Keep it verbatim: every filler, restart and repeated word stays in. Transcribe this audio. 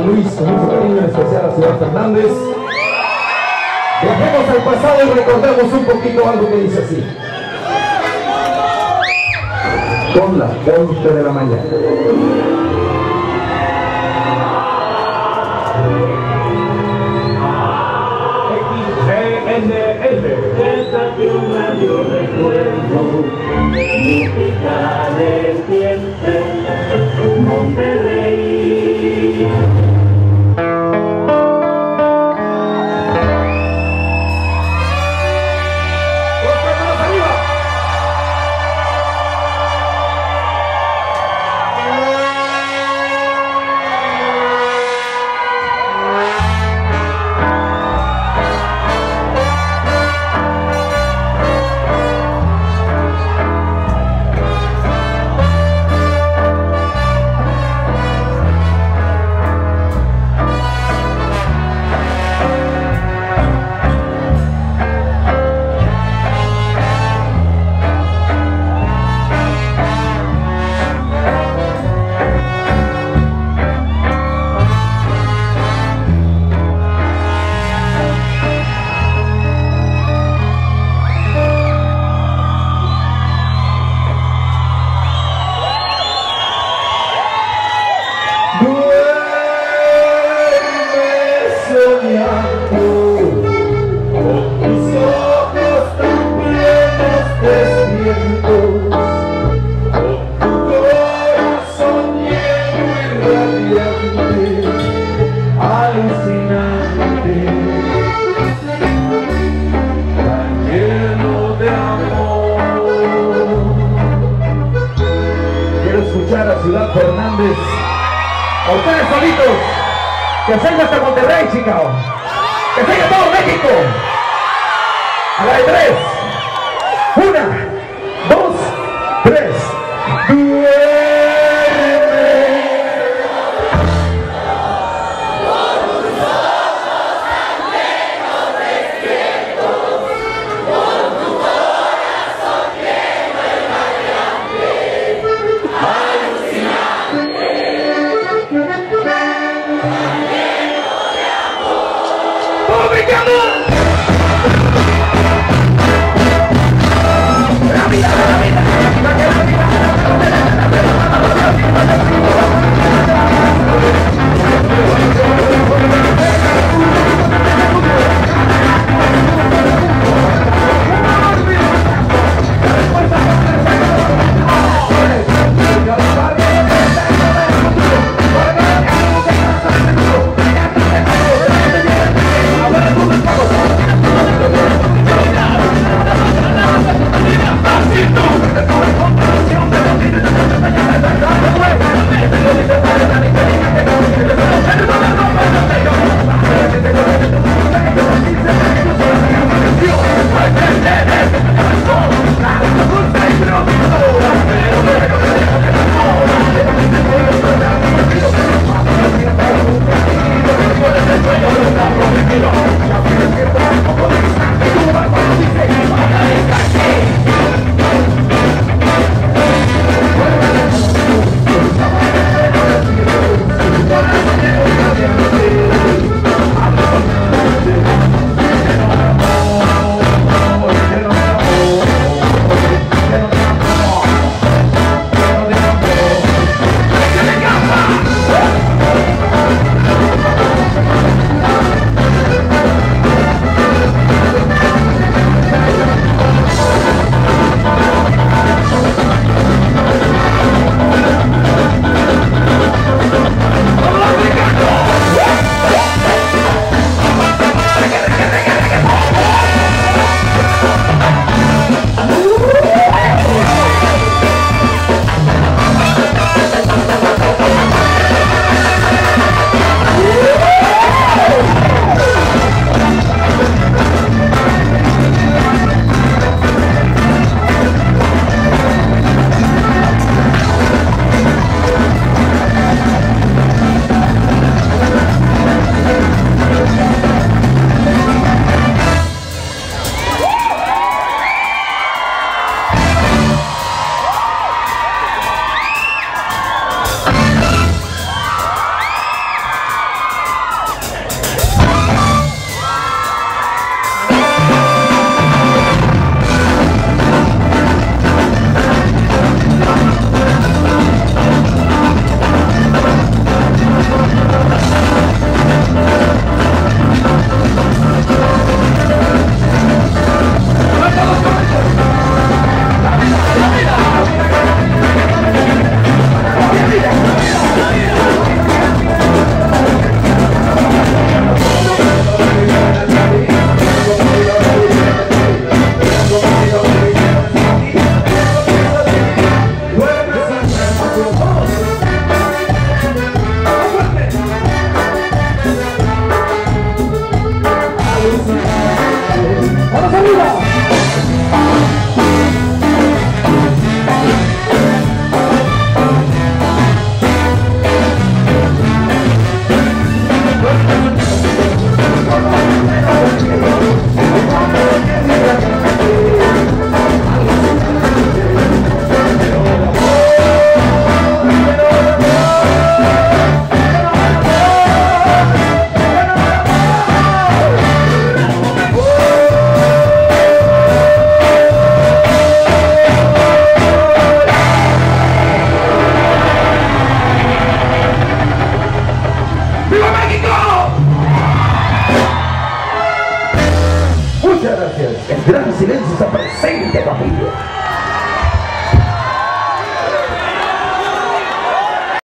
San Luis, con mucho cariño en especial a Ciudad Fernández. Viajemos al pasado y recordemos un poquito algo que dice así. Son las once de la mañana. X G N L. Quédate un radio recuerdo, música del tiempo, Monterrey. A Ciudad Fernández, a ustedes solitos, que salga hasta Monterrey, Chicago, que salga todo México, a la de tres, una, dos, tres, duerme. Mañana, gran silencio se presente, familia.